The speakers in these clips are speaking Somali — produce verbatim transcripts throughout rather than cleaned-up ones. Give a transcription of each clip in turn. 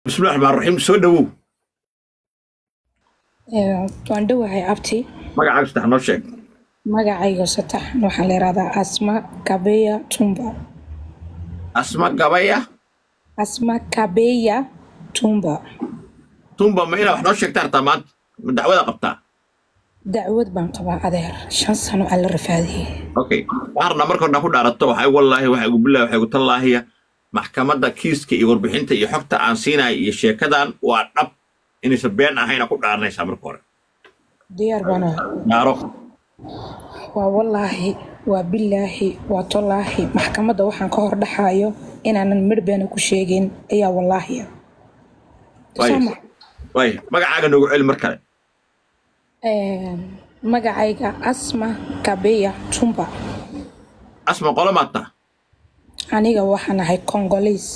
بسم الله الرحمن الرحيم سو دhowow waan dhowahay abti magacaaga sadex noo sheeg magacayga sadex waxaa la yiraahdaa Asma Kabeya Tumba Asma Kabeya Asma Kabeya Tumba Tumba ma ina wax noo sheegtaa hartaa maanta ma dacwada qabtaa dacwad baan qabaa adeer shan sano alla rafaadiyay okay waarna markoo dhan ku dhaarato waxay wallahi waxay ugu bilaay waxay ku tallaahiya maxkamadda kiiska iyo warbixinta iyo xogta aan siinay iyo sheekadan waa dhab inaysan been ahayn ku dhaaranaysaa marka hore diyaar bana naaro waa wallahi waa billahi waa tollahi maxkamadda waxaan ka hor dhaxayo inaanan midbeena ku sheegin ayaa wallahi way magacaaga noogu celi mar kale ee magacayga Asma Kabeya Tumba Asma qolo maata aniga waxaan ahay Congolese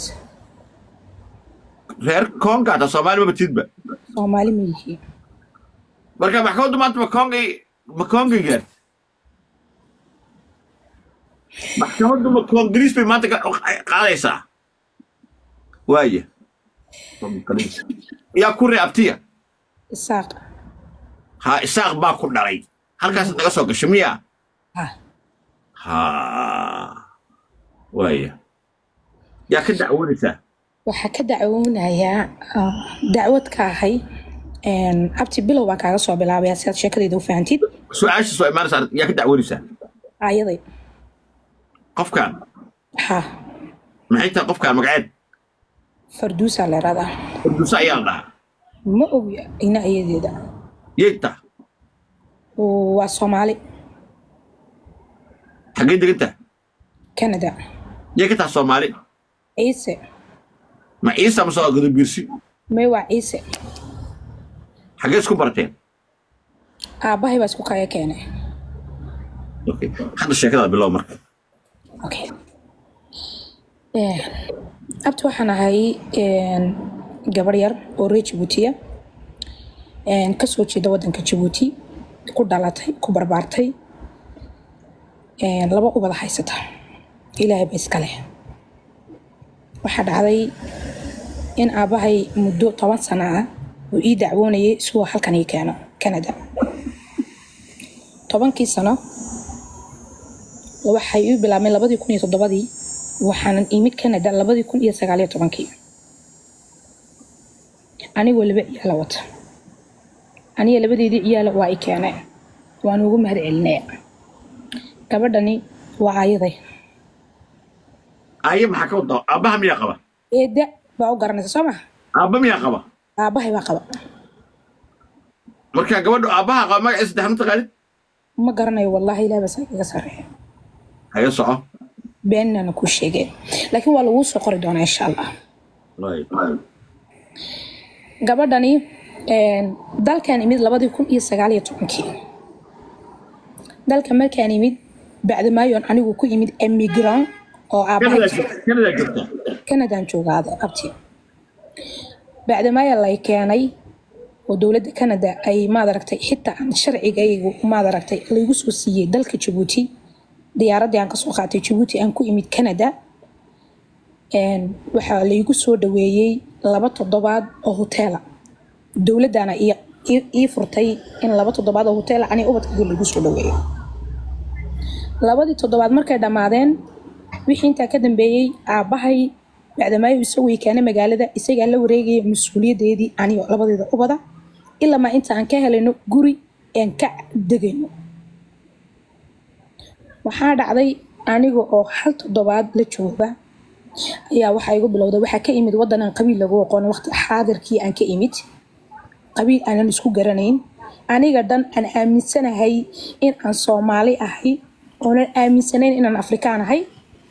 reer Congo ta Soomaali ma batidba Soomaali miyi marka maxkamaddu maanta ma Congo ma Congo gaar maxkamaddu ma Congolese bay maanta qaadaysaa waaye yaa ku reebtiya isaaq ha isaaq baa ku dhalay halkaas naga soo gashay miya ha ha waaye yaa ka dacwoonaysaa waxa ka dacwoonayaa dacwad ka ahay een abti bilow baan kaaga soo bilaabay si aad sheekadayda u fahamtid su'aasha soo imaanaysaa yaa ka dacwoonaysaa ayaday qofkan ha maxay tahay qofkan magaceed farduusa la raada farduusa ayaa dhaha ma ogi ina ayadeeda yeeta waa Soomaali xagee deganta Canada yeeta Soomaali Ciise ma Ciise ma soo gudubirsi may waa Ciise xagee isku barteen aabahay baa isku kaya keenay okay hadda sheekada bilow marka okay ee abtu waxaan ahay een gabar yar oo reer Djibouti een ka soo jeeda wadanka Djibouti ku dhalatay ku barbaartay een laba ubad haysata ilaahay baa iska leh waxa dhacday in aabahay muddo toban sano ah uu ii dacwoonayay soo halkan ay keeno Canada tobankii sano waxay uu bilaabmay labadii kun iyo toddoba waxaan imid Canada labadii kun iyo sagaal iyo toban aniga waliba iyaala wata aniga labadeedii iyaala waa ay keenay waan ugu mahad celinay gabadhani waa ayaday aye maxaa ka wada aabaha miyaa qaba eeda baa u garanaysa Soomaa aaba miyaa qaba aabahay baa qaba marka gabadhu aabaha qaba magaciisa saddexna taqaanid ma garanayo wallahi ilaahay baa iga sareeyo hayo soco beenana ku sheegay laakiin waa lagu soo qori doonaa insha Allah gabadhani een dalkan imid labadii kun iyo sagaal iyo toban dalka markaan imid bacda maayon anigu ku imid immigrant oo aabahay Canada joogta Canada joogada abti bacda maayo la keenay oo dawladda Canada ay ma aragtay xitaa sharcigaygu ma aragtay lagu soo siiyay dalka Djibouti diyaaradii aan ka soo qaatay Djibouti aan ku imid Canada een waxa la igu soo dhaweeyay laba toddobaad oo hotel dawladana ii furtay in laba toddobaad oo hotel ani ubadkayga lagu soo dhaweeyo labadii toddobaad markay dhamaadeen wixii inta ka dambeeyay aabahay bacdamay isagu keenay magaalada isaga la wareegay mas'uuliyadeedii aniga labadeeda ubada ilaa ma inta aan ka helayno guri aan ka degayno waxaa dhacday aniga oo hal toddobaad la jooga ayaa waxa igu bilowday waxa ka imid wadan aan qabiil lagu aqoon waqti xaadirkii aan ka imid qabiil aan isku garanayn aniga dan aan aaminsanahay in aan Soomaali ahay oo aan aaminsanayn in aan Afrikaan ahay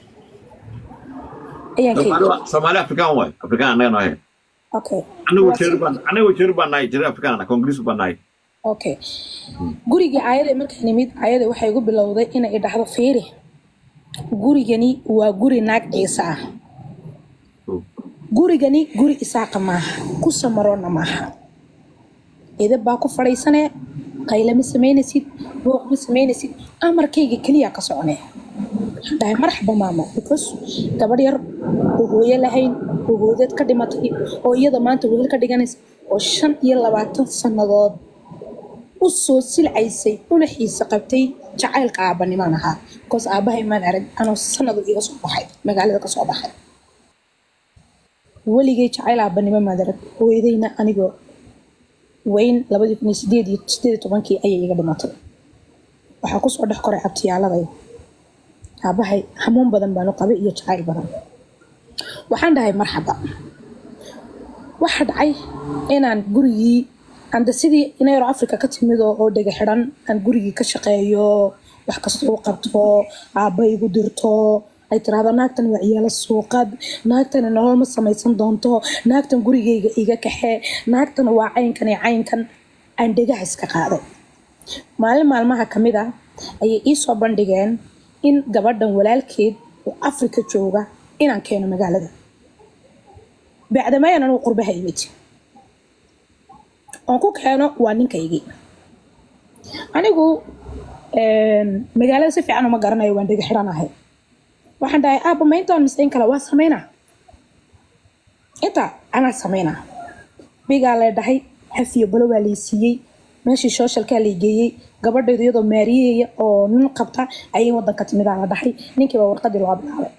ayaan ka Soomaali Afrikaan way Afrikaan anaga nahay okay anigu jeerban anigu jeerban nahay jeer Afrikaan Congress ban nahay okay guriga ayada markaan imid ayada waxa igu bilowday in ay dhaxdo fiiri gurigani waa guri naag Ciise ah gurigani guri Isaaq maaha ku samarona maaha ida baa ku fadhiisanay qayla ma sameynaysid booq ma sameynaysid amarkayga kaliya ka soconay dhahay marxaba maama because gabadh yar oo hooyo lahayn oo hoodeed ka dhimatay oo iyada maanta wehel ka dhiganaysa oo shan iyo labaatan sannadood u soo silcaysay una xiisa qabtay jacaylka aabanimaan ahaa because aabahay maan arag anoo sanado iga soo baxay magaalada ka soo baxay weligay jacayl aabanimo maad arag hooyadayna anigoo weyn labadii kun iyo sideed iyo sideed iyo tobankii ayay iga dhimatay waxaa kusoo dhex koray abtiyaaladaya aabahay xamuun badan baanu qabay iyo jacayl badan waxaan dhahay marxaba waxa dhacay inaan gurigii anda sidii inayro afrika ka timid oo dhega xiran aan gurigii ka shaqeeyo wax kasta oo qabto aabba igu dirto ay tiraahdo naagtan waa ciyaalo suuqad naagtan nolol ma samaysan doonto naagtan gurigayga iga kaxee naagtan waa caynkan iyo caynkan aan dhegaha iska qaaday maalin maalmaha ka mid ah ayay ii soo bandhigeen in gabadhan walaalkeed oo afrika jooga inaan keeno magaalada bacdamayaan anuu qurbaha imid oon ku keeno waa ninkaygii anigu magaalada si fiican uma garanayo waan dhega xiranahay waxaan dhahay aabba ma intaan misayn kale waa samaynaa inta anaa samaynaa bigaa la dhahay xafiyo balo waa lay siiyey meeshii sooshalkaa lay geeyey gabadheedu iyadoo maariyaya oo nin qabta ayay wadanka timidaa la dhahay ninkiiba warqadii loo bilaabay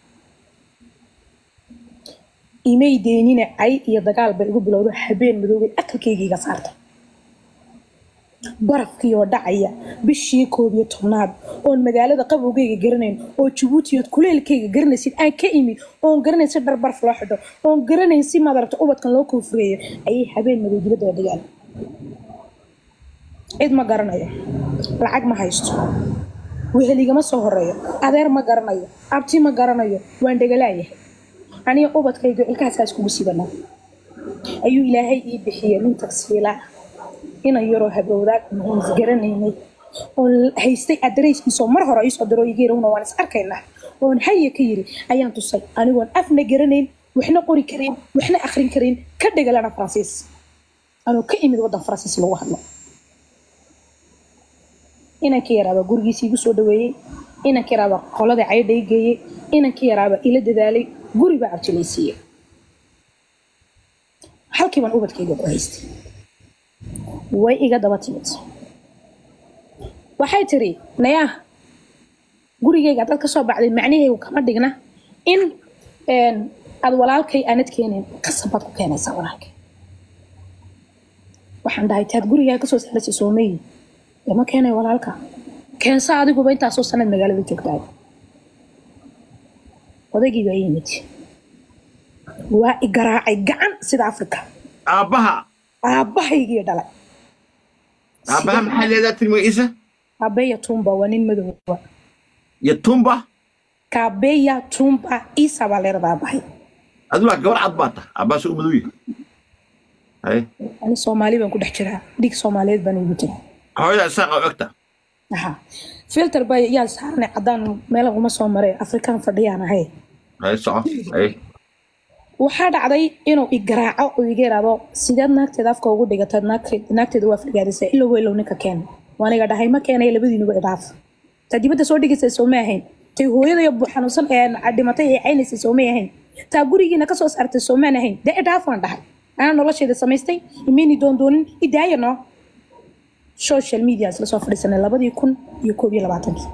imay deynina cay iyo dagaal bay igu bilowdo habeen madoobay akalkayga iga saartay barafkii oo dhacaya bishii koob iyo tobnaad oon magaalada qabowgayga garanayn oo jabuutiyood kuleelkayga garanaysid aan ka imid oon garanayn si dhar baraf loo xidho oon garanayn si madaragta ubadkan loo koonfureeyo ayay habeen madow dibadda dhigaan cid ma garanayo lacag ma haysto weheligama soo horeeyo adeer ma garanayo abti ma garanayo waan dhegalaayahay aniga ubadkayga ilkaasaas kugu sibanaa ayuu ilaahay ii bixiyey nin tagsiila ina yaroo habowdaag aan isgaranaynay oon haystay adareyskiisoo mar hore iisoo diro igeerowna waan is arkaynaa oon haya ka yiri ayaan tusay anigoon afna garanayn waxna qori karayn waxna akhrin karayn ka dhegalana faransiis anoo ka imid waddan faransiis lagu hadlo inanka yaraaba gurigiisa igu soo dhaweeyey inanka yaraaba qolada caydha i geeyey inanka yaraaba ila dadaalay guri baa cabjilaysiiyey halkii baan ubadkayga ku haystay way iga daba timid waxay tiri nayaa gurigayga dad ka soo baxday macnaheedu kama dhigna in aad walaalkay aanad keenayn qasabaad ku keenaysaa walaalkay waxaan dhahay taad gurigaaga kasoo saaraysa soomeey ma keenay walaalka keensa adiguba intaasoo sanad magaalada joogtaay odaygii baa yimid waa i garaacay gacan sida afrika aabbaha aabbahaygii dhalay aabbaha maxaa leedahay tilmagiisa Kabeya Tumba waa nin madow ya Tumba Kabeya Tumba isa baa leedahay aabbahay adula gabar cad baata aabbaas u madow yahay hay ani Soomaali baan ku dhex jiraa dhig Soomaaliyeed baan ugu jiraa hooyada saaq oo ogta aha filter bay yaa saarnay cadaan meel uma soo maray afrikaan fadhiyaan ahay hay soo hay waxaa dhacday inuu i garaaco oo iga yiraahdo sidaad naagteeda afka ugu dhigatay naagteeda waa fadhigaadisay ilo weelow ninka keen waaniga dhahay ma keenay labadiinuba idhaaf ta dibadda soo dhigisay soo ma ahayn tay hooyada iyo xanuunsan ee dhimatay ee caynaysay soo ma ahayn ta gurigiina ka soo saartay soo ma ahayn de idhaaf waan dhahay ana nolosheeda samaystay imini doon doonin idaayano social media isla soo fadhiisanay labadii kun iyo koob iyo labaatankii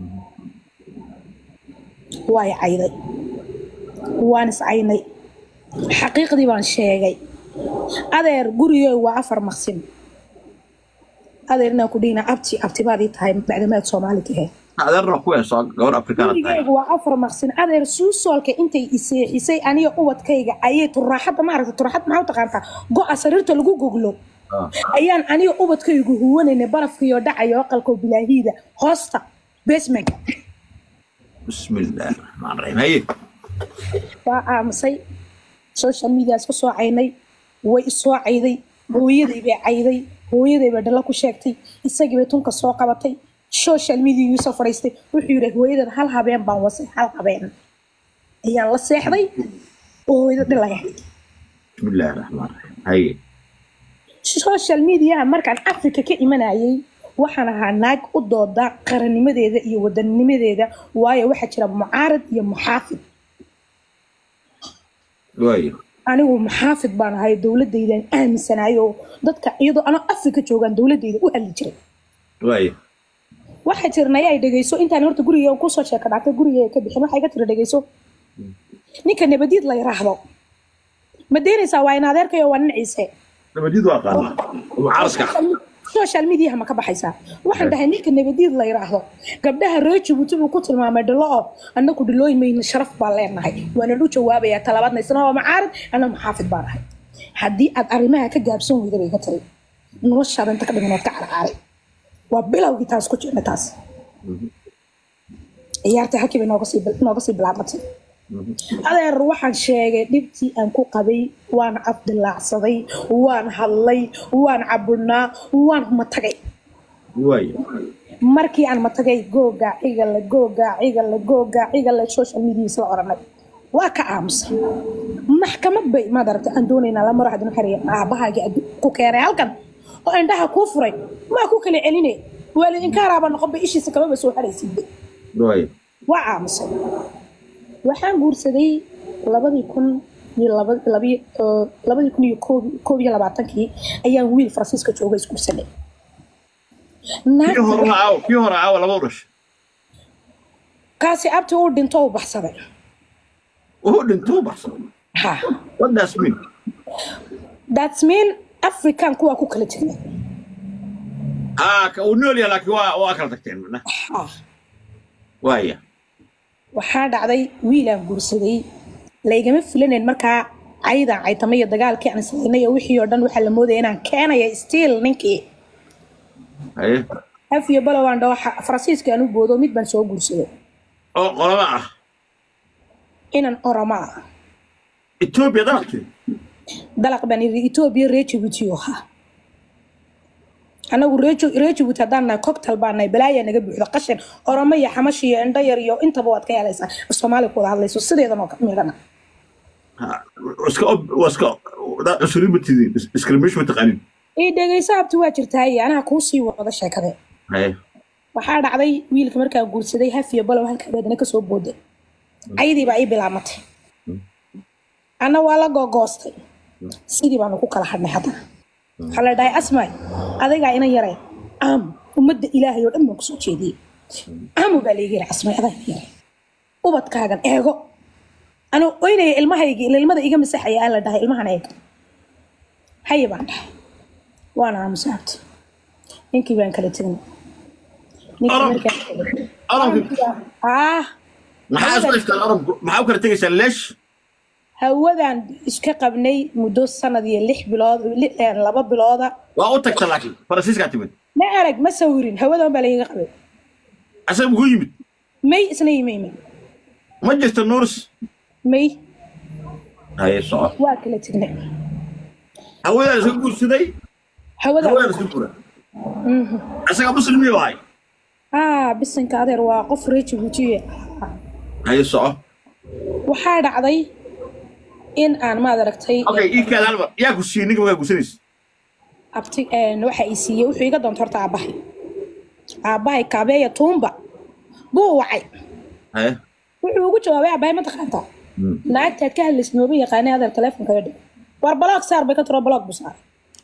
way cayday waan is caynay xaqiiqdii baan sheegay adeer guriyo waa afar maqsin adeerna ku dhina abti abti baad tahay bacdamaad Soomaali tahay adeerna ku heeso gabar afrikaan tahay waa afar maqsin adeer suusolka intay isay aniga ubadkayga ayay turaaxada ma aragtay turaaxad ma taqaanta go'a sariirta lagu goglo ayaan aniga ubadkaygu huwanayna barafkiyo dhacayo aqalko bilaahida hoosta basement bismillaah rahmaan rahiim hay waa aamusay social media isku soo caynay way soo cayday hooyaday bay cayday hooyaday bay dhala ku sheegtay isagii bay tunka soo qabatay social media uu soo fariistay wuxuu yiri hooyadan hal habeen baan wasay hal habeen ayaan la seexday hooyada dhalay bismillaah rahmaan rahiim hay social media markaan Afrika ka imanayay waxaan ahaa naag u dooda qarannimadeeda iyo wadanimadeeda waayo waxa jira mucaarad iyo muxaafid waayo anigu muxaafid baan ahay dowladaydan aaminsanayo dadka iyadoo ana Afrika joogan dowladayda u hadli jiray waayo waxa jirnay ay dhageyso intaan horta guriga ku soo sheeka dhacday guriga ka bixin waxa iga tira dhageyso ninka nabadiid la yiraahdo ma deynaysaa waa in adeerkayo waa nin ciise nabadiid waa qaana mucaaraska social media ma ka baxaysaa waxaan dhahay ninka nabadiid la yiraahdo gabdhaha reejo wuxuu ku tilmaamay dhalo annagu dhilooymayna sharaf baa leenahay waana u jawaabaya talabaadna isna waa mucaarad ana muxaafid baan ahay haddii aad arrimaha ka gaabsan weydo bay ka tiri noloshaada inta ka dhignood ka carcaaray waa bilowgii taas ku jirna taas ciyaarta halkii bay nooga sii nooga sii bilaabatay adeer waxaan sheegay dhibtii aan ku qabay waan afdilaacsaday waan hadlay waan caburnaa waan matagay waayo markii aan matagay googa ciga la googa ciga la googa ciga la social media isla oranay waa ka aamusan maxkamad bay ma darata aan doonaynaa la maraxdan xariir aabahaaga ku keenay halkan oo indhaha ku furay ma ku kala celinay waalidin ka raaba noqon bay ishiisa kaba soo xaraysid waayo waa aamusan waxaan guursaday labadii kun iyo labadii kun iyo koob iyo labaatankii ayaan wiil Faransiiska jooga isguursanay kii hore aaw kii hore aaw laba urash kaasi abti uu dhinto u baxsaday uu dhinto u baxsaday ha what does mean that's mean African kuwa ku kala jirnay ah ka uu nool yahay laakiin waa waa kala tagteen mana waaya waxaa dhacday wiilaan guursaday laygama filaneyn markaa cayda caytamaya dagaalkii aan sameynay wixii oo dhan waxa la moodayay inaan keenayo still ninkii haye afiyo balawaan dhaw Faransiiska aanu boodo mid baan soo guursaday oo qolaba ah inaan orama Ethiopia dalkii dalaq baan Ethiopia reecho bitiyo ha anagu reecho reecho butadana cocktail baanay balaaya naga buuxda qashin orama iyo xamash iyo indha yar iyo intaba waad ka yeelaysaa Soomaali ku wada hadlayso sideedan oo kamidana iska waska usriibtidii discrimination taqanin ee dhageysa abti waa jirtay anaha ku sii wada sheekade haye waxaa dhacday wiilka markaa guursaday hafiyo balow halka baadna ka soo booday ayadii baa ay bilaamatay ana waa la gogoostay sidii baan ku kala hadnay hadda xala dhaay asmaay adiga ina yaray am umada ilaahay oo dhan ma ku soo jeediyay am baa leeyahay asmaay adiga yaray ubadkaagan eego ana oynay ilmahayga ilmada iga masaxaya aan la dhahay ilmahan eeg haye baan dhahay وانا مساعد يمكن بان كلا تغني أرب أرب آه محاس ليش الأرب محاو كلا تيجي ليش هودان إسكا قبني مدو سنة دي اللح بلاد لبا بلادا وأوتك تلاقي فرنسيس كاتبين ما أرق ما سويرين هودان بلاي قبل عشان مقيمت مي سني مي مي مجلس النورس مي هاي الصعب واكلة تغني هودان سكول سدي هودان هودان سكول عشان مسلمي واي آه بس إنك هذا رواقف ريتش بوتيه هاي الصعب waxaa dhacday in aan ma aragtay okay ii kala halba yaa ku siinay waxa ku siinaysa abti een waxa ay siiyay wuxuu iga doonto horta aabahay aabahay kaabeeya tuumba buu wacay haye wuxuu ugu jawaabay aabahay ma taqaanta naagta ka hadlisnooba yaqaanay hadal telefoonka yadh war block saar bay ka tiro block busaar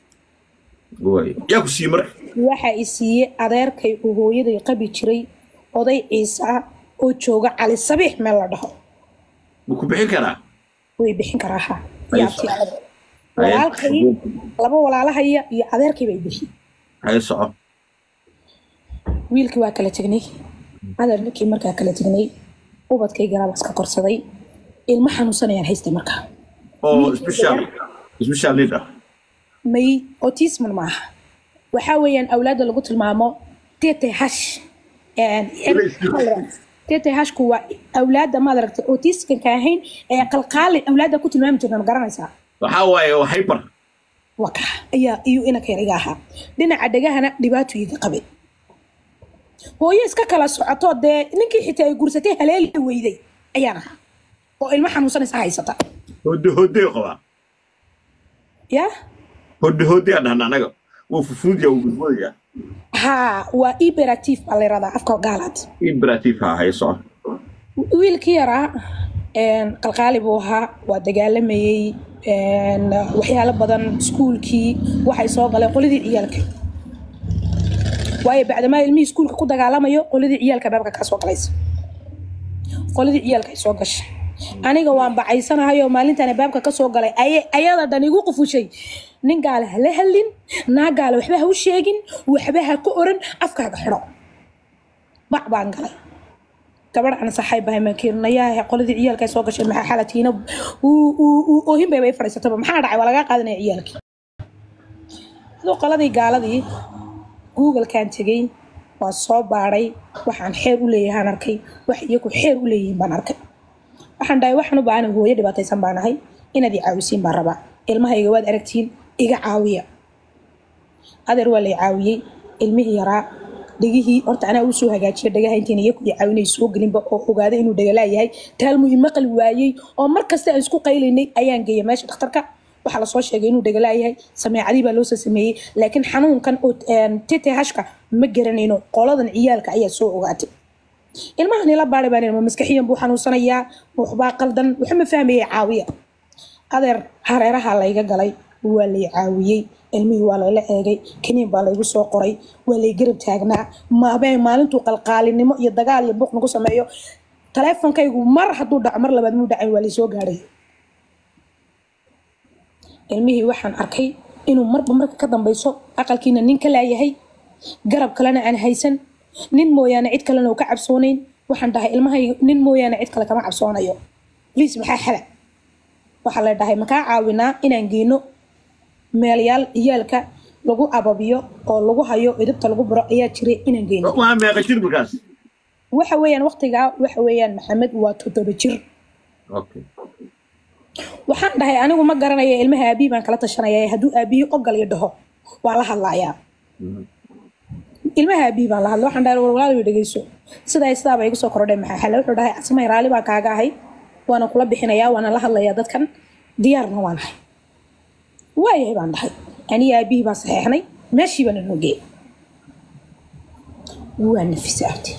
way yaa ku siiyay mar waxa ay siiyay adeerkay uu hooyaday qabi jiray oday ciisa oo jooga cali sabiix meel la dhaho ku bixin karaa way bixin karaa ha yaabti walaalkay laba walaalahaya iyo adeerkay bay bixin hay soco wiilkii waa kala tagnay adeerkii markaa kala tagnay ubadkay garaab iska korsaday ilma xanuunsanayaan haysta markaa oo special special leader may autism maaha waxa weeyaan awlaad lagu tilmaamo T T H تيتي هاشكو أولاد ما دركت أوتيس كان كاهين قلقال أولاد كنت ما مجرنا مقرنسها وحاوي وحيبر وكا أيا إيو إنا كيرجاها لنا عدجاها نا دباتو يقبل هو يسكا كلا سعطات ده نكى حتى يقرصتي هلال ويدي أيانا هو المحن وصلنا ساعي ستا هدي هدي قوا يا هدي هدي أنا أنا وفوفوجا وفوفوجا ها وإيبراتيف على رضا أفكار قالت إبراتيف ها هاي صح wiilkii yaraa qalqaali buu ahaa waa dagaalamayay waxyaalo badan iskuulkii waxay soo galeen qoladii ciyaalka waayo bacdamaa ilmihii iskuulka ku dagaalamayo qoladii ciyaalka baabka ka soo galaysa qoladii ciyaalka ay soo gashay aniga waan bacaysanahay oo maalintan baabka ka soo galay ayada dhan igu qufushay nin gaal la halin naa gaal waxba ha u sheegin waxba ha ku oran afkaaga xiro bac baan galay gabar aan saaxiibahay ma kiirnayaa qoladii ciyaalka soo gashay maxaa xalatiina oo oo himbe bay fariisataba maxaa dhacay walaga qaadanay ciyaalka adoo qoladii gaaladii google kan tagay waa soo baaray waxaan xeer u leeyahay arkay wax iyagu xeer u leeyihiin baan arkay waxaan dhahay waxaan u baahan hooyo dhibaataysan baan ahay inaad i caawisiin baan rabaa ilmahayga waad aragtiin iga caawiya adeer waa la caawiyay ilmihii yaraa dhagihii horta anaa u soo hagaajiyay dhagaha intiin iyagu caawinay soo galinba oo ogaaday inuu dhagalaa yahay taalmu maqal waayay oo markasta aan isku qaylinay ayaan geeyay meesha dhakhtarka waxa la soo sheegay inuu dhagalaa yahay sameecadii baa loo soo sameeyay laakiin xanuunkan oo tete hashka ma garanayno qoladan ciyaalka ayaa soo ogaatay ilmahan ila baaray baan ilmo maskaxiyan buu xanuunsanayaa waxbaa qaldan waxa ma fahmayay caawiya adeer hareeraha la iga galay waa la caawiyay ilmihii waa la eegay kaniin baa lagu soo qoray waa la garab taagnaa maabeen maalintuu qalqaalinimo iyo dagaal iyo buuq nagu sameeyo taleefankaygu mar hadduu dhaco mar labaad muu dhacay waa la soo gaaray ilmihii waxaan arkay inuu marba marka ka dambayso aqalkiina nin ka laayahay garab kalena aan haysan nin mooyaane cid kalena uu ka cabsoonayn waxaan dhahay ilmahayga nin mooyaane cid kale kama cabsoonayo please maxaa xala waxa la dhahay makaa caawinaa inaan geeno meelyaal iyaalka lagu ababiyo oo lagu hayo idibta lagu baro ayaa jiray inaan geeno waa meeqa jir markaas waxa weeyaan waqtiga waxa weeyaan maxamed waa toddoba jir okay waxaan dhahay anigu ma garanayo ilmaha aabi baan kala tashanaya hadduu aabiyo ogal iyo dhaho waa la hadlayaa ilmaha aabi baan la hadlo waxaan dhahay walaal dhageyso sidaa sidaa bay igu soo kordhay maxaa xal wuxuu dhahay asma raali baan kaaga ahay waana kula bixinayaa waana la hadlayaa dadkan diyaarna waan ahay waayahay baan dhahay aniga aabi baa saxeexnay meeshii baan nogey waa nafisay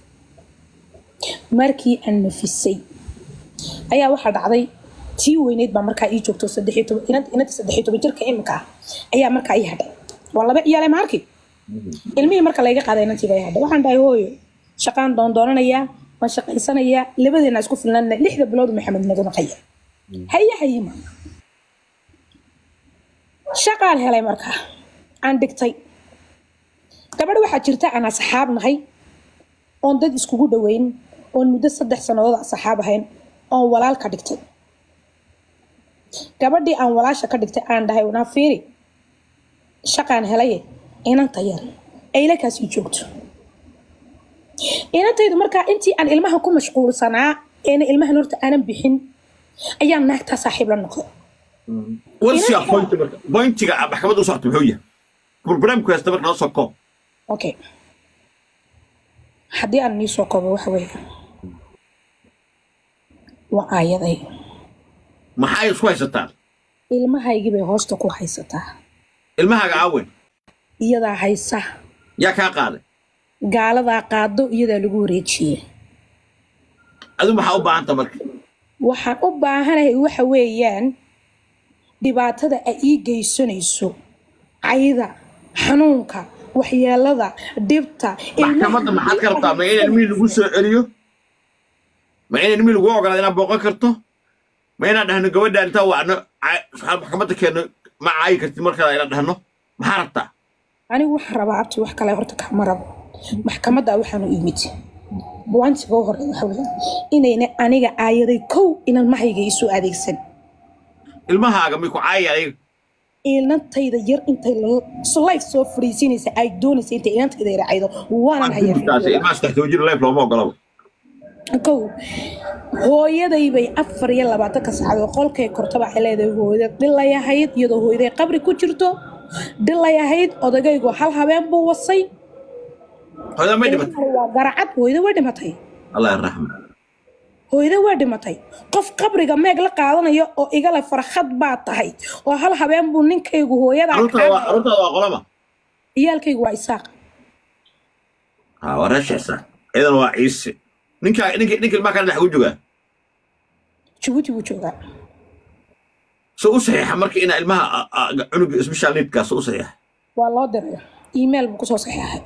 markii aan nafisay ayaa waxa dhacday tii weyneed baa markaa ii joogto saddex iyo toban inad inad saddex iyo toban jirka imka ayaa markaa ii hadhay waa laba ciyaale maarkii ilmihii marka la iga qaaday inantii bay hadhay waxaan dhahay hooyo shaqaan doon doonanayaa waan shaqaysanayaa labadeena isku filnaan lixda bilood maxamed naga maqaya haya haya ma shaqaan helay markaa aan dhigtay gabadh waxaa jirta aan asxaab nahay oon dad iskugu dhaweyn oon muddo saddex sanadood asxaab ahayn oon walaal ka dhigtay gabadhii aan walaasha ka dhigtay aan dhahay wanaa fiiri shaqaan helay inanta yar ayla kaasii joogto inantaydu markaa intii aan ilmaha ku mashquulsanaa eena ilmahan horta aanan bixin ayaan naagtaa saaxiib la noqday warsiga point marka pointiga maxkamadda u socto muxuu yahay barnaamijku haysta marka noo soo koob okay haddii aan nii soo koobo waxa weeye waa aayaday maxay isku haysataa ilmahaygii bay hoosta ku haysataa ilmahaaga aawen iyadaa haysa yaa kaa qaaday gaaladaa qaado iyadaa lagu wareejiyey adu maxaa u baahanta marka waxaan u baahanahay waxa weeyaan dhibaatada ay ii geysanayso cayda xanuunka waxyeelada dhibta maxkamadda maxaad ka rabtaa ma in ilmihii lagu soo celiyo ma in ilmihii lagu ogolaado inaad booqan karto ma inaan dhahno gabadha intaa wacno maxkamadda keenno ma caayi kartid markaa inaan dhahno maxaa rabtaa anigu waxaan rabaa abti wax kale horta kama rabo maxkamadda waxaanu imid buwantiga hore waxa weeyaan inayna aniga aayaday kow inaan mahayga isu adeegsan ilmahaaga miku caayi adiga inantayda yar intay life soo fariisinaysa ay doonaysa intay inantayda yaracaydo waanan hayaa ilmaha saddex jir life looma ogolaba kow hooyaday bay afar iyo labaatanka saacadood qolkay kortaba ay leedahay hooyada dhilay ahayd iyadoo hooyaday qabri ku jirto dhilay ahayd odagaygu hal habeen buu wasay hooyada may dhimatay waa garacad hooyada way dhimatay allah yarxamo hooyada way dhimatay qof qabriga meeg la qaadanayo oo igala farxad baa tahay oo hal habeen buu ninkaygu hooyada arunta waa arunta waa qolama iyaalkaygu waa isaaq ها ورشة إذا هو عيسى نك نك نك ما كان لحقوا جوا jabuuti buu joogaa سو صحيح مركي إن المها عنق سبيشال نيت كاس سو صحيح waa loo diray email buu kusoo saxeexay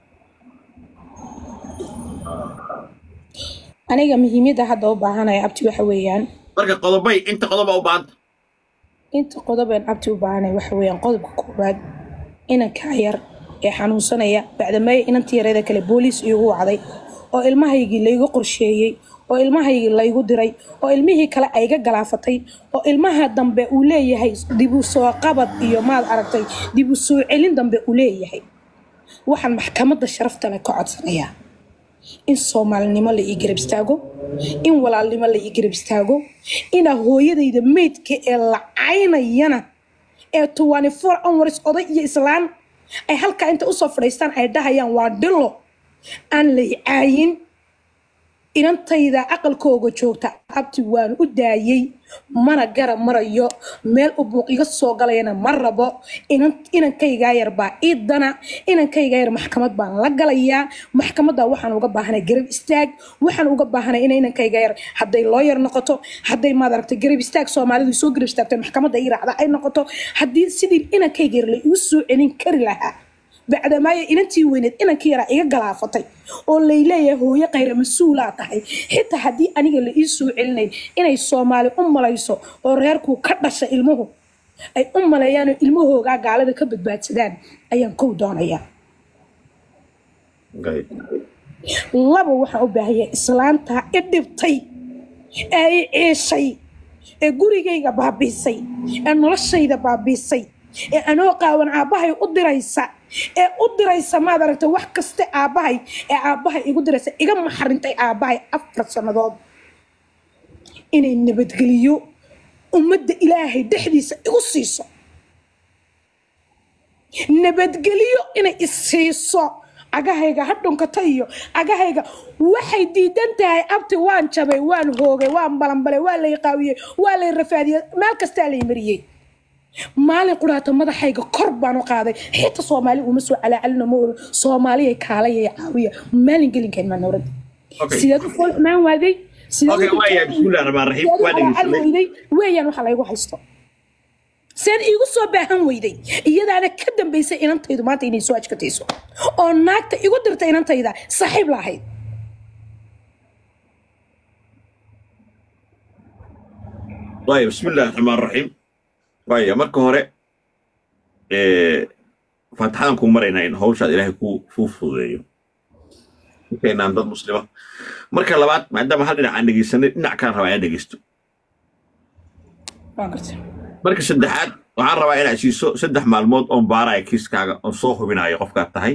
aniga muhiimada hadda u baahanaya abti waxa weeyaan مركي قضبي أنت قضبة أو بعض inta qodobeen abti u baahanay waxa weeyaan qodobka koowaad inanka yar ee xanuunsanaya bacdamay inantii yareeda kale booliis igu wacday oo ilmahaygii laygu qorsheeyay oo ilmahaygii laygu diray oo ilmihii kale ay ga galaafatay oo ilmaha dambe uu leeyahay dib u soo qabad iyo maad aragtay dib u soo celin dambe uu leeyahay waxaan maxkamadda sharafta leh ka codsanayaa in Soomaalinimo la ii garab istaago in walaalnimo la ii garab istaago ina hooyadayda meedka ee la caynayana ee twenty-four hours oday iyo islaan ay halka inta u soo fadhiistaan ay dhahayaan waa dhilo aan la caayin inantayda aqalkooga joogta abti waan u daayay mana gara marayo meel u buuq iga soo galayna ma rabo inan inankayga yar baa idana inankayga yar maxkamad baan la galayaa maxkamadda waxaan uga baahanay garab istaag waxaan uga baahanay in inankayga yar haday lawyer noqoto haday maad aragtay garab istaag Soomaalidu soo garab istaagtay maxkamadda ay raacda ay noqoto hadii sidii inankayga yar la igu soo celin kari lahaa بعد ما ينتي وينت إنا كيرا إيجا جلافتي أو ليلة هو يقير مسؤولة تحي حتى هدي أنا اللي يسوع علني إنا الصومالي أم لا يسوع أو ريركو كبش المه أي أم لا يعني المه قاعد على ذا كبد بعد سدان أيام كودان أيام الله بوحة أبهي إسلام تا إدبتي أي أي شيء جوري جيجا بابي سي أنا لا شيء ده بابي سي أنا قاون عباهي أدريسا ee u diraysa ma aragta wax kaste aabahay ee aabahay igu diraysa iga maxarintay aabahay afar sanadood inay nabadgeliyo ummadda ilaahay dhexdiisa igu siiso nabadgeliyo inay isiiso agahayga hadhunka tayo agahayga waxay diidan tahay abti waan jabay waan hoogay waan balanbalay waa la qaawiyay waa la rafaadiyay meel kasta la mariyay maalin quraata madaxayga kor baan u qaaday xitaa Soomaali uma soo calaalina ma oo Soomaali ay kaalay caawiya maalin gelinkan ma noorad sidoo kale ma waaday sidoo okay waaya bismillaahir rahmaanir rahiim waa dhigay weeyaan waxa la igu haysto seen igu soo baahan weyday iyadaana ka dambeysay inantaydu maanta inay soo ajkatayso oo naagta igu dirtay inantayda saaxiib lahayd waaya bismillaahir rahmaanir rahiim waaya marka hore ee faataxadan ku marayna in hawshaad ilaahay ku fuufudeeyo keenan dad muslima marka labaad maadaama hal dhinac aan dhageysanay dhinac kale rabaa inaan dhageysto marka saddexaad waxaan rabaa inaad siiso saddex maalmood oo baaraya kiiskaaga oo soo hubinayo qofkaad tahay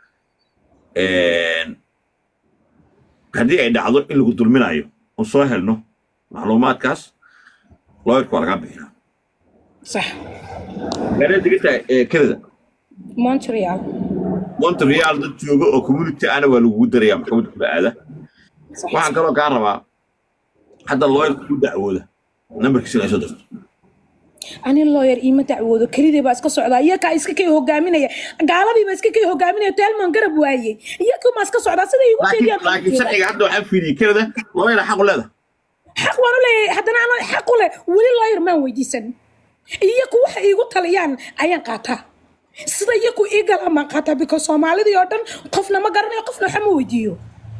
een haddii ay dhacdo in lagu dulminayo oo soo helno macluumaadkaas looyirku waa laga bixinaa صح غير دقيقة كذا مونتريال مونتريال ضد جوجو أو كوميونتي أنا ولا وجود ريا محمود كبعادة واحد كانوا كهرباء حتى اللوير كود دعوة نمبر كسر عشرة أنا اللوير إيمة دعوة كريدي بس قصة على ياك إسكا كي هو جامينة قالبي بس كي هو جامينة تال من قرب واي ياك ما قصة على سيد يقول لكن لكن شرعي عنده حق في كذا اللوير حق ولا هذا حق ولا لي حتى أنا حق ولا ولي اللوير ما ودي سن iyaku waxa igu taliyaan ayaan qaataa sida iyaku igal ama qaataa because Soomaalida oo dhan qofna ma garanayo qofna waxa ma weydiiyo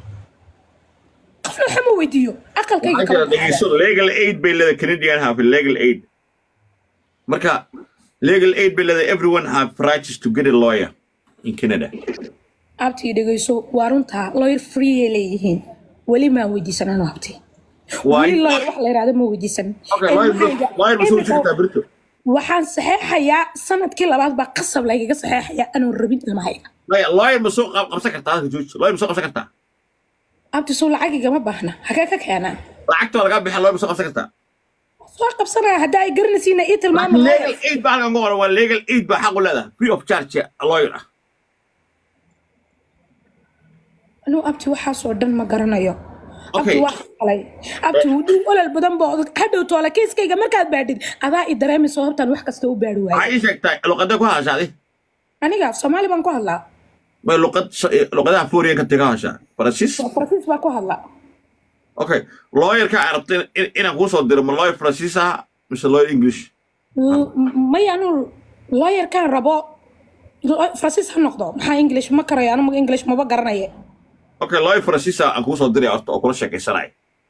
qofna waxa ma weydiiyo aqalkayga kale legal aid bay leedahay Canadian have legal aid marka legal aid bay leedahay everyone have rights to get a lawyer in Canada abti dhageyso waarunta lawyer free leeyihiin wali ma weydiisanano abti wali lawyer wax la yiraahdo ma weydiisan okay lawyer masoo jirtaa birto waxaan saxeexayaa sanadkii labaad ba qasab la iga saxeexayaa anoo rabin ilmahayga lawyer lawyer masoo qabsan kartaa jooj lawyer masoo qabsan kartaa abti soo lacagiga ma baahna haga ka keenaa lacagta laga bixin lawyer masoo qabsan kartaa soo qabsanaa hadaa ay garanaysiina ii tilmaamo legal aid baa laga qoran waa legal aid baa xaq u leedahay free of charge lawyer ah anoo abti waxa soo dhan ma garanayo okay abti wuu walaal badan baa hadhow toole kiiskayga markaad baadhid adaa i dareemi sababtan wax kasta u baadhi waayay ay sheegtay luqada ku hadashaday aniga Soomaali baan ku hadlaa ما اللغة لغة فوريا كتجاهشة فرنسيس فرنسيس باكو هلا اوكي lawyer ka arabtay inaan ku soo diro ma lawyer Francis ah mise lawyer English ma yaanu lawyer kan rabo Francis ha noqdo maxaa English ma karayo anu English ma ba garanayo okay lawyer Francis aan ku soo diray horta oo kula sheekaysanay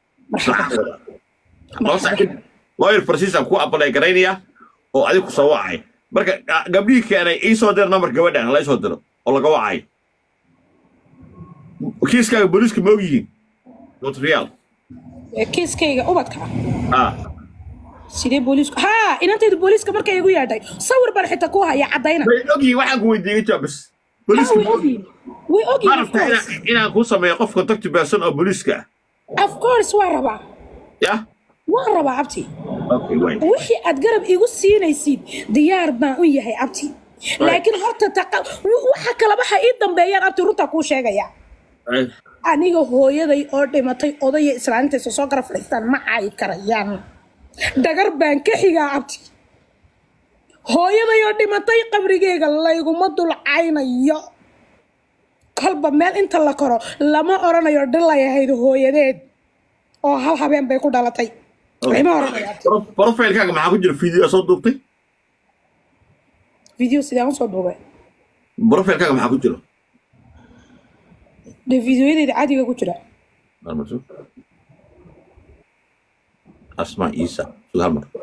lawyer Francis aan ku apply gareynaya oo adigu ku soo wacay marka gabdhii keenay ii soo dir number gabadhan la soo diro oo laga wacay kiiska booliska ma ogyihiin Montreal kiiskayga ubadka ah sidee booliisku ha inanteedu booliiska markay igu yeedhay sawir baan xitaa ku haya cadayna way ogi waxaan ku weydiiyay jabs booliiska way ogi inaan ku sameeyo qof contact person oo booliiska of course waa rabaa ya waa rabaa abti okay wait wixii aad garab igu siinaysid diyaar baan u yahay abti laakiin horta waxa kala waxa ii dambeeyaan abti runta ku sheegaya aniga hooyaday oo dhimatay odaya islaanta soo garab fadhiistaan ma ay karayaan dagar baan ka xigaa abti hooyaday oo dhimatay qabrigeega layguma dulcaynayo kalba meel inta la koro lama oranayo dhilay ahayd hooyadeed oo hal habeen bay ku dhalatay lama oranayo profile-kaaga maxaa ku jira video soo duubtay video sidaan soo duubay profile-kaaga maxaa ku jira de videoyada caadiga ku jira marmar asma isa su'aal mar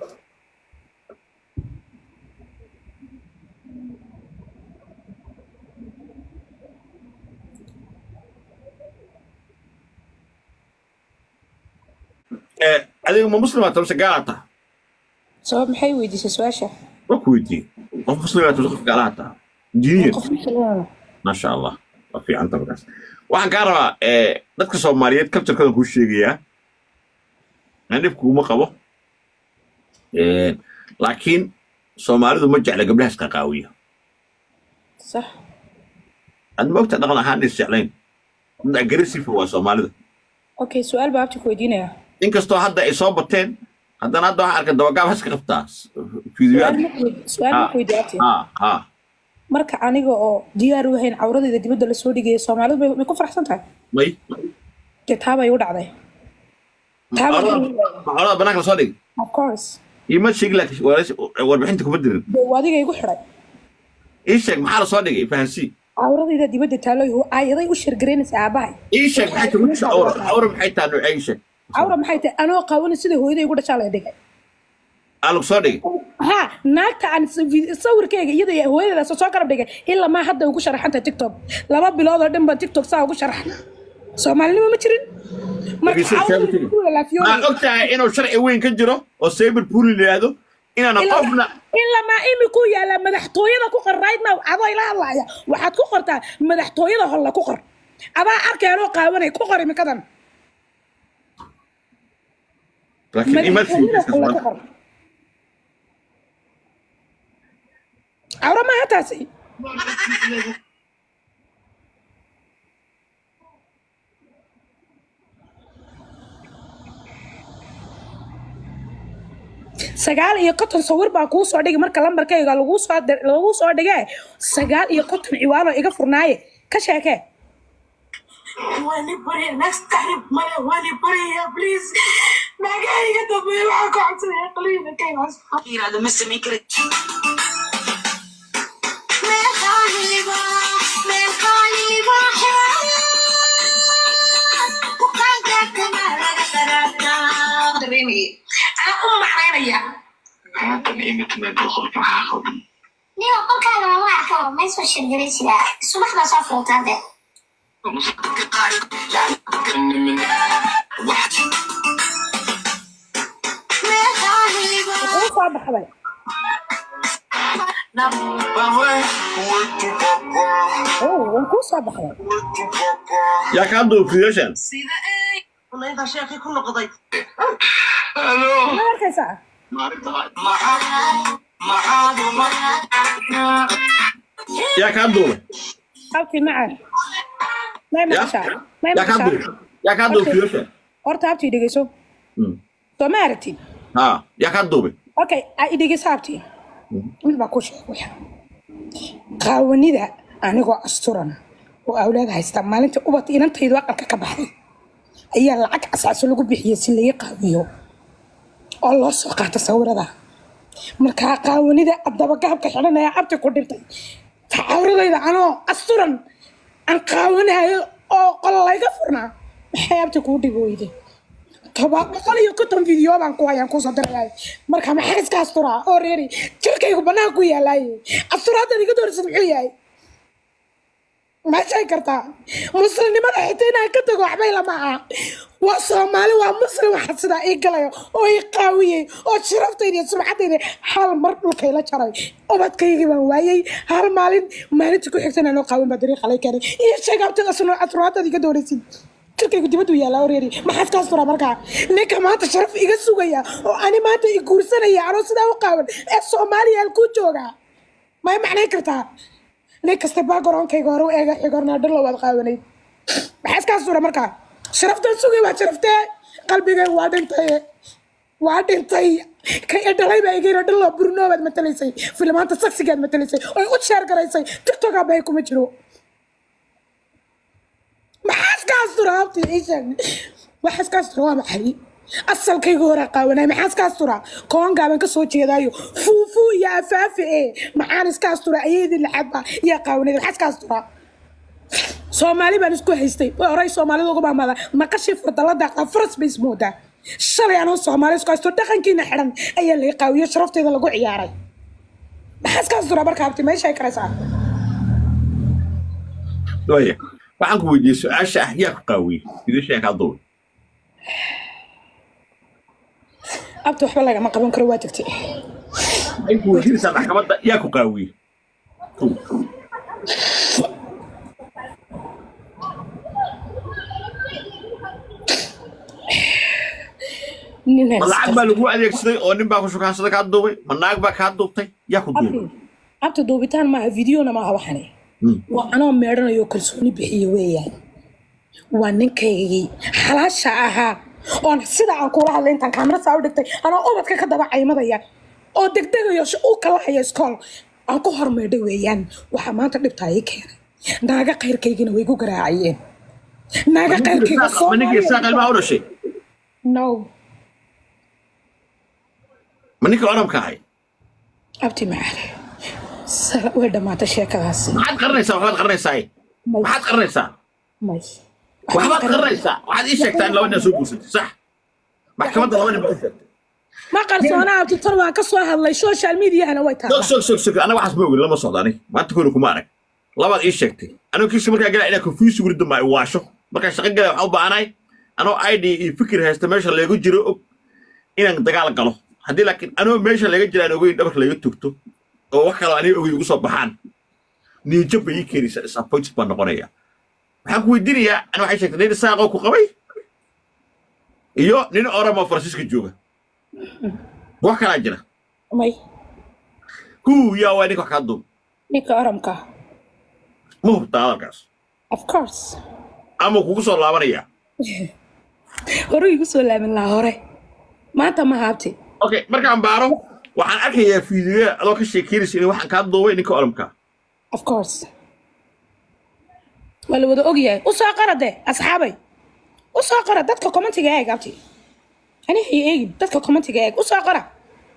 eh adiga ma muslima tamse gaalata sabab maxay weydiisay su'aasha ma ku weydiin qof muslima tamse qof gaalata diin ma sha Allah في عن طبعاً وعن كارا dadka Soomaaliyeed culture-kooda ku sheegaya anib kuma qabo ee laakiin Soomaalidu ma jecla gabdhaha iska qaawiya صح ad moogta dhaqan ahaan is jeclayn mid aggressive waa Soomaalida okay su'aal baa abti ku weydiinaya inkastoo hadda ay soo bateen haddana hadda waxaan arkay dabagaab haska qabtaa fiidiyoad su'aal ma ku weydiiyay ha ha marka aniga oo diyaar u ahayn cawradeeda dibadda la soo dhigay Soomaalidu bay ku faraxsan tahay may kitaab ay u dhacday taaba cawrada banaanka la soo dhigay of course ima sheeglaak warbixinta kuma dirin wadiga igu xiray ii sheeg maxaa la soo dhigay fahansi cawradeeda dibadda taalay oo ayaday u shirgareynaysa aabahay ii sheeg maxay tahay cawra cawra maxay tahay nooc ay sheeg cawra maxay tahay anoo qawan sida hooyaday igu dhashay la dhigay alug soo dhigay ha naagta aan sawirkayga iyada hooyadeeda soo garab dhigay ilaa ma hadda ugu sharaxanta TikTok laba bilood oo dhanba TikTok saa ugu sharaxna Soomaalnimo ma jirin ma ogtahay inuu sharci weyn ka jiro oo cyber bully leeyahay inaan qofna ilaa ma imiku yaala madaxtooyada ku qorraydna adoo ila hadlaya waxaad ku qortaa madaxtooyada holla ku qor abaa arkayno qaawanay ku qor imikadan laakiin imaadsi ahora ma hataasi sagaal iyo konton sawir baa kuu soo dhigay marka lambarkayga lagu soo lagu soo dhigay sagaal iyo konton ciwaano iga furnaaye ka sheekee wani bari next time ma wani bari please magayga dambe waxa ku cabsanay qaliina kaynaas iraada ma sameyn kare me khaliba me khaliba ku qanka kama laga tarata dareemi أم حيرية. هذا الإيمت ما تدخل في حاخذ. ليه أقول كذا ما أعرفه ما يسوي شيء جريس لا سمح له صفر هذا. مصدق قارئ لا كن من واحد. ما خالي بقى. إيه صعب حبايب. نعم. أوه ونكون صعب حبايب. يا كادو فيوشن. سيدا إيه. والله إذا شيخي كله قضيت. ألو. ما أعرف ساعة. يا كادو. أوكي معه. ما يمشي. ما يا كادو. يمشي. يا كادو فيوشن. أرتا أبتي دقيسو. تو ما عرفتي. ها يا كادو. أوكي دقيس أبتي. مش بقولش ويا. قاوني ذا أنا قو أستورن. oo awlaad haysta maalinta ubad inantaydu aqalka ka baxday ayaa lacag asaas lagu bixiyay si laga qaawiyo oo loo soo qaato sawirada markaa qaawanida adaba gaabka xiranaya abti ku dhintay tacawradayda anoo asturan aan qaawanayo oo qol laga furnaa maxay abti ku dhigooyday toba boqol iyo konton video baan ku hayaan ku soo diray marka maxay iska asturaa oo reeri jirkaygu banaan ku yaalay asturaada iga doorsan muxuu yahay ma shay kartaa muslimnimada xitaa inaan ka tago waxbay lama aha waa Soomaali waa muslim waxa sida ay galayo oo ay qaawiyay oo sharaftayda iyo sumcadayda hal mar dhulkay la jaray ubadkayga baan waayay hal maalin maalinta ku xigtana loo qaawin baa dariiq qalay kare iyo sheegabtada asno asturaada iga dooraysid jirkaygu dibaddu yaalaa reeri maxaad ka asturaa markaa ninka maanta sharaf iga sugaya oo ani maanta i guursanaya anoo sidaa u qaawan ee Soomaaliya ku jooga ma macnay kartaa ninka staba garoonkayga hore u eega xigorna dhalo wad qaawanay maxaad ka asturaa markaa sharafta sugay waa sharaftay qalbigay waa dhintay waa dhintay kay dhalay baa iga dhalo burnoobad matalaysay filmaanta saksigaad matalaysay oo u share garaysay TikTok bay kuma jiro maxaad ka asturaa abti ishan waxaad ka asturaa maxay asalkayga hore qaawanay maxaad ka asturaa koonga baan ka soo jeedaayo fuufu ya afaafi ee maxaan iska asturaa ayadii lacagba ya qaawanay maxaad ka asturaa Soomaali baan isku haystay way oray Soomaalidu ugu baamada maqashii furdalada faras bay ismoodaa shalay anoo Soomaali isku haysto dhaqankiina xiran ayaa la qaawiyo sharafteeda lagu ciyaaray maxaad ka asturaa markaa abti meesha ay karaysaa waya waxaan ku weydiiyay su'aasha ah yaa ku qaawiyay sidee sheekad doon abti waxba laga ma qaban karo waa tagtay ay ku weydiisay maxkamadda yaa ku qaawiyay lacag baa lagu adeegsaday oo nin baa ku shukaansaday ka duubay ma naag baa ka duubtay yaa ku duubay abti duubitaan ma videona ma waxane waa anoo meedhanayo kalsooni bixiyo weeyaan waa ninkaygii xalaasha ahaa oo sida aan kula hadlay intaan kaamira saa u dhigtay anoo ubadka ka daba caymadaya oo degdegayo uu kala hayo iskool aan ku hormeedhay weeyaan waxa maanta dhibtaa ii keenay naaga qayrkaygina way ku garaacayeen naaga qayrkayga soo manigii saaqal ma u dhashay no manigii oramka ahay abti maale sala way dhamaatay sheekadaas maxaad qarnaysaa waxaad qarnaysaa maxaad qarnaysaa may waxaad qarnaysaa waxaad ii sheegtaa in laba nin soo guursatay sax maxkamadda laba nin baa sheegtay ما قرصونا تطلع كسوة هذا السوشيال ميديا أنا ويتها. سوق سوق سوق أنا واحد بقول لما صدقني ما تكونوا كمارك. لا بعد إيش شكتي. أنا كيس مركز قال إنك كفيس ورد ما يواشوا. مركز شغال قال أو بعناي. أنا عادي فكر هستمر اللي يقول جرو إنك تقال قاله. هدي لكن أنا ماشي اللي يقول أنا أقول دبر اللي يتوكتو. أو وكلا أنا أقول يقول صباحان. نيجي بيجي كيس سبوتش بنقرية. حكوا الدنيا أنا عايش شكتي نين ساقو كقوي. إيوه نين أورا ما فرانسيسكو جوجا. وكلا جنا. ماي. هو يا وينك وكادو. نيك أرمكا. مو تعالكاس. Of course. أما كوكسو لابريا. هروي كوكسو لابن لاهوري. ما أنت ما هابتي. أوكي مركان بارو وحن أكيد فيديو ألوك الشيكيرس إنه وحن كادو وينك أرمكا. Of course. ولا وده أوجيه. وساقرة ده أصحابي. وساقرة ده كومنتي جاي قابتي. أنا هي إيه ده كومنتي جاي وساقرة.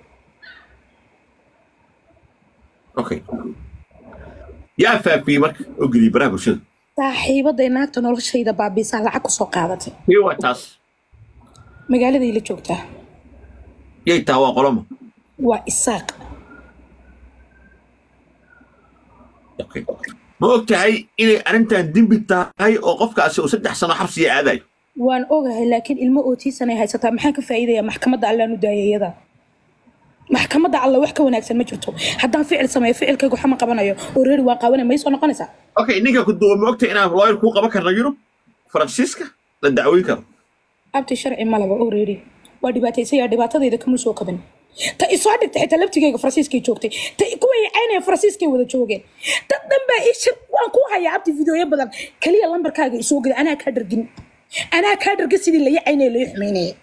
أوكي. يا فابي مرك أجري برا وشل. صاحبة دينك تنور شيء ده بابي سالعك وساقرتي. هي واتاس. مقالة دي اللي شوكتها. يتاوى قلما. وإساق. أوكي. ما قلت هاي إلي أنت الدين بتاعي أوقفك أسوي سدح سنة حبسي عادي. وأن أوجه لكن المؤتي سنة هاي ستة محك فائدة يا محكمة على نداية يدا. محكمة على وحكة ونكسر مجرته. حتى فعل سماء فعل كجو حما قبنا ورير واقعنا ما يسون قنصة. أوكي نيجا كنت ما قلت أنا لاير كوكا بكر نجرب فرانسيسكا للدعوي كر. أبتي شرعي ما لبا أوريري. ودباتي سيا دباتة ذي كم سوق قبنا. تا إصادق تحت لبتي كي فرانسيسكي جوكتي. تا كوي عيني فرانسيسكي وذا جوكين. تدم بإيش وانكوها يا أبتي فيديو يبدأ كلي اللمبر كاجي سوق أنا كادر جن. أنا كادر قصدي اللي عيني اللي يحميني.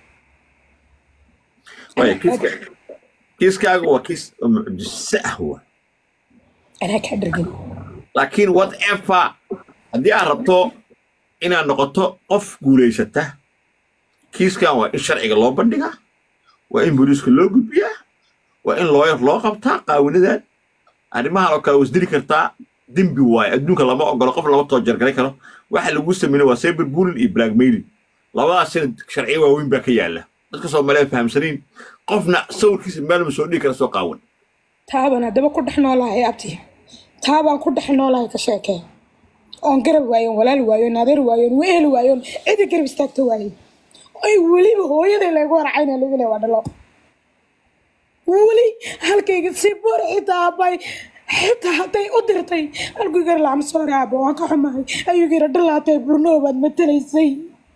ويا كيس كيس كاجو كيس جسة هو. أنا كادر جن. لكن وات إفا haddii aad rabto inaad noqoto qof guulaysata kiiskan waa in sharciga loo bandhigaa waa in booliiska loo gudbiyaa waa in looyar loo qabtaa qaawinadan arrimahan oo kale wasdiri kartaa dembi waaye adduunka lama ogolo qof lama too jargaray karo waxa lagu sameeyay waa cyberbullying iyo blackmailing labadaas sharci waaweyn baa ka yaala dadka Soomaaliyeed fahamsaniin qofna sawirkiisa meel ma soo dhigi kara soo qaawan taabana daba ku dhex noolahay abti taabaan ku dhex noolahay ka sheekay on garab waayo walaal waayo naadir waayo weel waayo cid garab istaagto waayo ay waliba hooyaday lagu warcayna lagu leeyahay dhalo wali halkayga si bor xitaa bay xitaa haday u dirtay halku gar la soo raabo waan ka xumahay ayuu gar dhalaatay burno baad matalaysay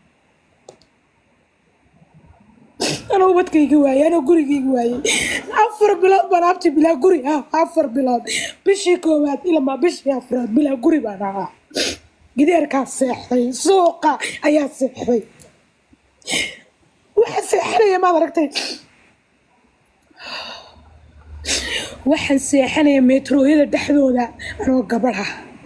أنا وبدكي جواي أنا قري جواي أفر بلاد بنابتي بلا قري ها أفر بلاد بشي كومات إلا ما بشي أفراد بلا قري بنا قدير كان سحري سوقة أيا سحري واحد سحري ما دركتي واحد سحري مترو إذا دحدودا أنا قبلها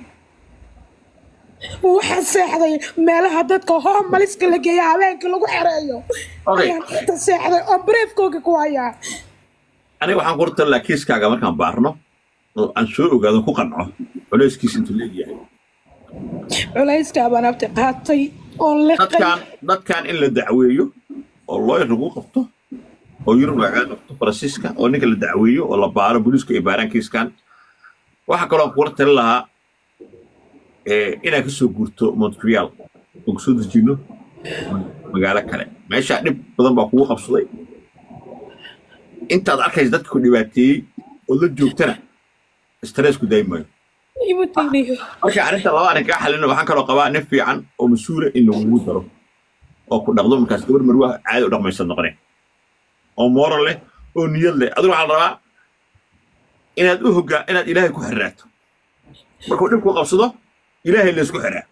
waxaan seexday meelaha dadka hoomaliska la geeyo habeenkii lagu xereeyo ayaan inta seexday oo briefkooga ku hayaa aniga waxaan qortaa la kiiskaaga markaan baarno oo aan soo ogaado ku qanco culayskiisa intuu leeyahay culayska baan abti qaatay oo liqay dadkan dadkan in la dacweeyo oo lawyer lagu qabto oo yurub laga qabto Faransiiska oo ninka la dacweeyo oo la baaro booliiska ay baaraan kiiskan waxa kale oo qortaa lahaa إنا كسو قرتو مونتريال وكسو دجينو مقالة كلا ماشا نب بدن باقوة خبصدي انت أدعكيز دادك كو ديباتي ولد جوكتنا استريسكو دايما يمتيني أوكي عرفت الله أنا كاحل إنه بحان كالو قباء نفي عن ومسؤولة إنه مودرو أو كو نقضو مكاس دور مروه عادي ورقم يسال نقرين أو مورا لي أو نيال لي أدرو على الرواء إنا أدوهقا إنا إلهي كو حراتو مركو نبكو قبصدو إلهي اللي اسكو حرا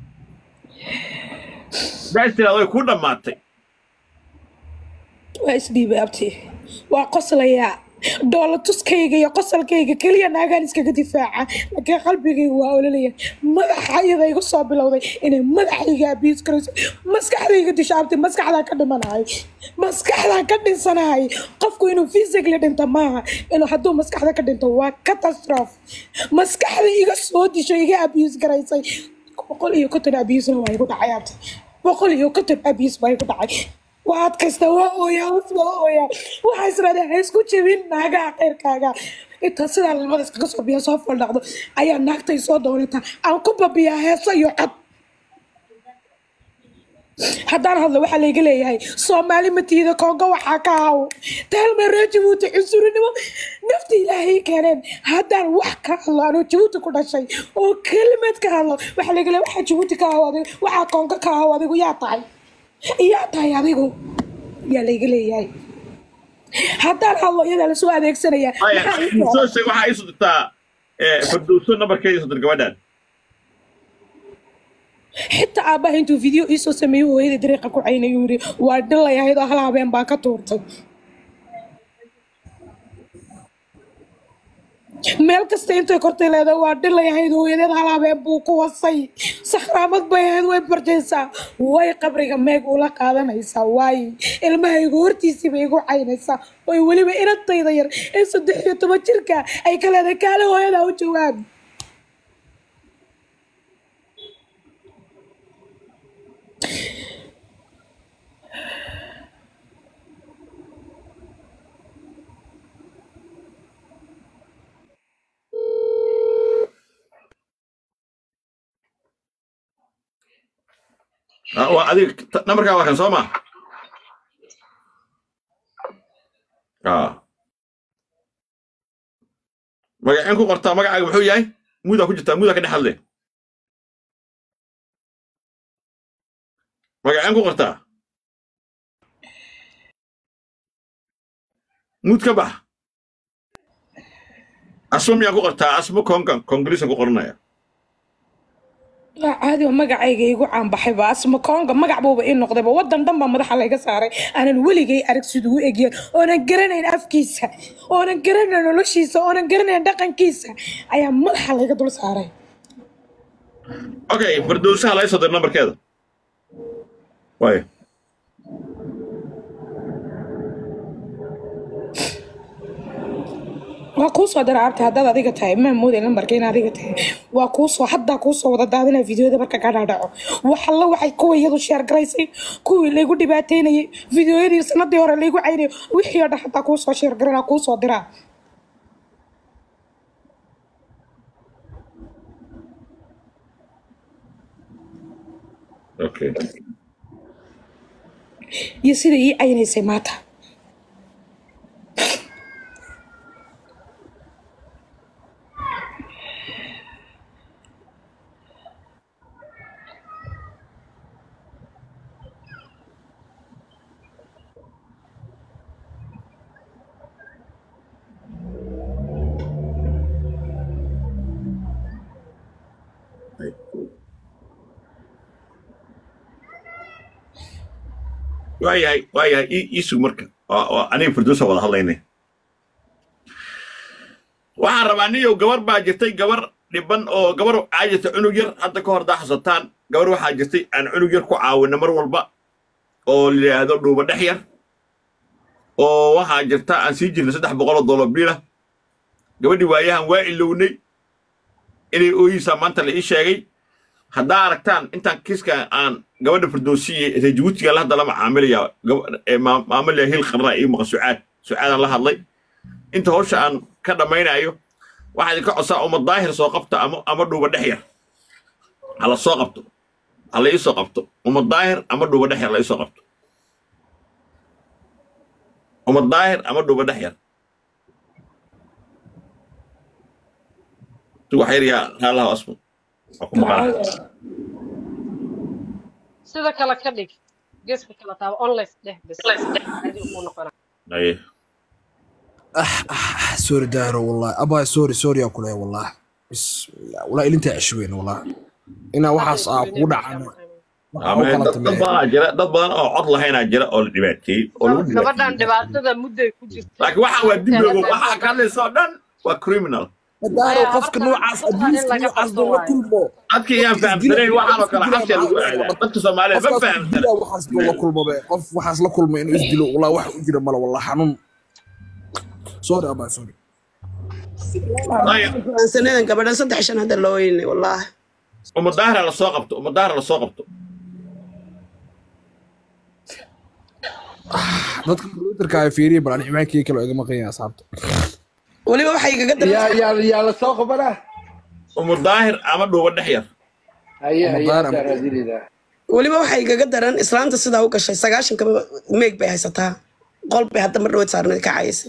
دايستي لأضوي كودا ماتي واسدي بابتي وقصل يا دولة تسكيغي يا قصل كيغي كليا ناغان اسكا دفاعا لكن قلبي هو أولي مدحايا ذا يقصوا بلوضي إنه مدحايا بيس كريس مسكحة دشابتي مسكحة كدماناي مسكحة كدنساناي قفكو إنه فيزيك لدنتا ماها إنه حدو مسكحة كدنتا وا كاتاستروف مسكحة يقصوا دشايا أبيس كريسي بقول إيو كتن أبيس نوا يقول حياتي بقول إيو كتن أبيس ما يقول حياتي waad kasta waa ooyaa waa ooyaa waxa israada isku jibin naaga qeyrkaaga inta sida lamada iska soo biyo soo faldhaqdo ayaa naagtay soo doonata aan ku babiya heeso iyo cad haddaan hadlo waxa la iga leeyahay Soomaali matiida Kongo waxa ka hawo talma Djibouti cusurnimo nafti ilaahay keeneen haddaan wax ka hadlo Djibouti ku dhashay oo kelmad ka hadlo waxa la iga leeyahay waxa Djibouti ka hawo waxa Kongo ka hawo adigu yaa tahay يا تاي أديكو يا ليجلي ياي حتى الله يدا لسوا هذيك سنة يا سو سو واحد يسود تا فردوسون نبر كي يسود الجوادان حتى أبا هنتو فيديو إيسو سميو وهذه طريقة كوعين يوري وادلا يا هيدا هلا بين باكا تورتو meel kasta intay kortay leedahay waa dhilay ahayd hooyadeed halaabeen buu ku wasay sakhraamad bay ahayd way barjaysaa way qabriga meeg ula qaadanaysaa waay ilmahaygu hortiisii bay igu caynaysaa way weliba inantayda yar ee saddex iyo toban jirka ay ka leedahay kaale hooyadaa u jawaab وأديك نمبر كام كان سوما آه ما أنكو قرطا ما قاعد بحوي جاي مودا كنت مودا كده حلي ما قاعد أنكو قرطا مود كبح أسمع يا قرطا أسمع كونغ كونغريس أنكو قرنايا عادي magacayga igu caan baxay baas ma koonga magac booba in noqdayba wadan dhan ba madaxa laga saaray aanan weligay arag sidoo eegay oo aan garanayn afkiisa oo aan garanayn noloshiisa oo aan garanayn dhaqankiisa ayaa madaxa laga dul saaray اوكي فردوسها لا يصدر نمبر كذا واي waa kuu soo dira abti haddaad adiga tahay ma moodey lambarka in adiga tahay waa kuu soo haddaa kuu soo wada daadina fideoda marka ka dhaadhaco wax alla waxay kuwa iyadu sheer garaysay kuwii laygu dhibaateynayay fideoyadii sanadii hore laygu caynayay wixii oo dhan haddaa kuu soo sheer garana kuu soo diraa اوكي iyo sida ii caynaysay maanta waayahay waayahay ii sug marka aniga firdowsa wada hadlaynay waxaan rabaa niyow gabar baa jirtay gabar dhiban oo gabar waxaa jirtay cunug yar hadda ka hor daa xasataan gabar waxaa jirtay aan cunug yar ku caawina mar walba oo la yidhaahdo dhuuba dhex yar oo waxaa jirta aan sii jirnay saddex boqol oo dollar biila gabadhii waayahan waa ilownay inay ooyisaa maanta la ii sheegay haddaa aragtaan intaan kiiska aan gabadha firdowsiye ee jabuutiga la hadda lama caamilaya maamulaya hil qarna ii maqa sucaad sucaadaan la hadlay inta hawsha aan ka dhammaynayo waxaa idinka codsaa uma daahir soo qabta ama ama dhuuba dhex yar hala soo qabto hala ii soo qabto uma daahir ama dhuuba dhex yar la ii soo qabto uma daahir ama dhuuba dhex yar tu wax yar yaa haalaha asmo sida kala ka dhig geeska kala taabo online dheh bas hadii uu noqona ay ah ah sorry daaro wallahi aba sorry sorry ya kulay wallahi bismillah wallahi ilinta cishweyn wallahi ina waxaas aa ku dhacana dad badan jira dad badan oo cod lahayn jira oo dhibaateey oo lagu dhibaateey gabadhan dhibaatada muddo ku jirta laakiin waxa waa dib loogu waxa ka hadlayso dhan waa criminal daaro qofka noocaas abuse noocaas doo kulmo adkii yaa fahamsanay waxaan oo kala xabsi lagu aadaa dadka Soomaaliyeed ma fahamsan waxaas la kulmo qof waxaas la kulmo inuu isdilo wallahi wax u jira mala wallahi xanuun sorry aba sorry sanadan gabadhan saddex shan hada loo weynay wallahi uma daahir la soo qabto uma daahir la soo qabto dadka computerka ay fiiriyo bal aan imaankii kale iga maqan asxaabta waliba waxay igaga daran يا يا يا la soo qabana uma daahir ama dhuuba dhex yar haya haya raadinida waliba waxay igaga daran islaanta sida u gashay sagaashan kaba meeg bay haysataa qol bay hadda mar dhawaad saarnay ka caysay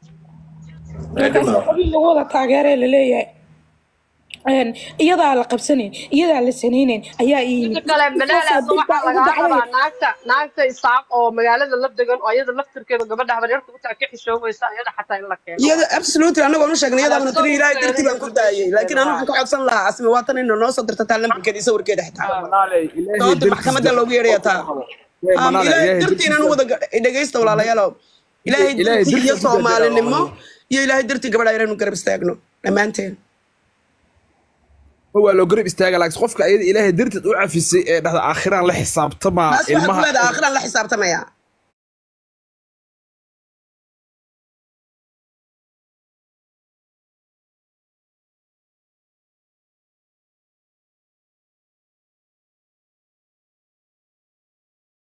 lagu wada taageeree la leeyahay iyadaa la qabsanayn iyadaa la sanaynayn ayaa inta kale malaalaas waxa laga rabaa naagta naagta isaaq oo magaalada la degan oo iyada laftirkeeda gabadha habaryarta u taa ka xishoobeysa iyada xataa in la keeno iyada absolutely anagu ma sheegnay iyada tiri ilaahay darti baan ku daayay laakiin anu waxaan ka codsan lahaa asmi waa tan inuu noo soo dirta taa lambarkeeda sawirkeeda xitaa ilaahay maxkamadda loogu yeeray taa ilaahay darti inaan wada dhageysto walaalayaal ilaahay darti iyo Soomaalinimo iyo ilaahay darti gabadha inaan garab istaagno dhamaanteen هو لو قريب استاجا لكن قفك إلهي درت أوعى في السي ده آخرا لا حساب تما المها آخرا لا حساب تما يا